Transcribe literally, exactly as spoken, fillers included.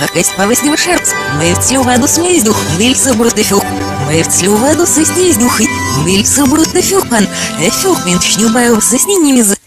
Какась повысила шерсть, мы в воду смесь дух, вильса брутефюк. Мы в воду сосни с духой, вильса брутефюкан, эфюк, мен шнюбаю сосни немезы.